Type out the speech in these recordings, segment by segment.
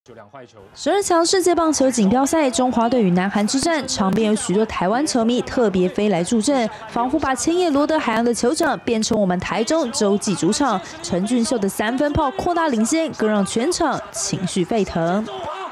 12强世界棒球锦标赛，中华队与南韩之战，场边有许多台湾球迷特别飞来助阵，仿佛把千叶罗德海洋的球场变成我们台中洲际主场。陈俊秀的3分炮扩大领先，更让全场情绪沸腾。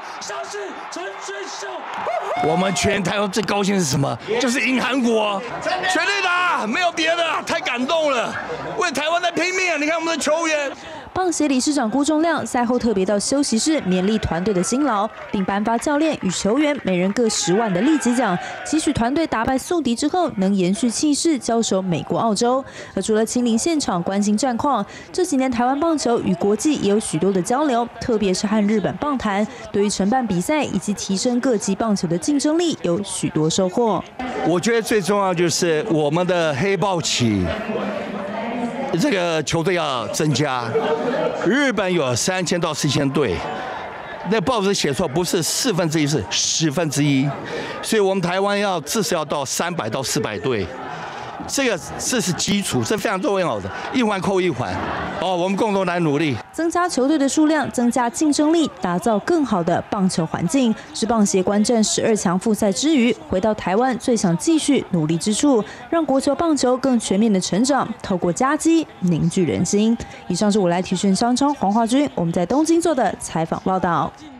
我们全台湾最高兴是什么？就是赢韩国，绝对的，没有别的，太感动了，为台湾在拼命啊！你看我们的球员。 棒协理事长辜仲亮赛后特别到休息室勉励团队的辛劳，并颁发教练与球员每人各10万的立即奖，期许团队打败宿敌之后能延续气势，交手美国、澳洲。而除了亲临现场关心战况，这几年台湾棒球与国际也有许多的交流，特别是和日本棒坛，对于承办比赛以及提升各级棒球的竞争力有许多收获。 我觉得最重要就是我们的黑豹旗。 这个球队要增加，日本有3000到4000队，那报纸写错，不是1/4，是1/10，所以我们台湾要至少要到300到400队，这是基础，这非常重要的，一环扣一环。哦，我们共同来努力， 增加球队的数量，增加竞争力，打造更好的棒球环境，是棒协观战12强复赛之余，回到台湾最想继续努力之处，让国球棒球更全面的成长，透过佳绩凝聚人心。以上是我来提讯商张黄华君，我们在东京做的采访报道。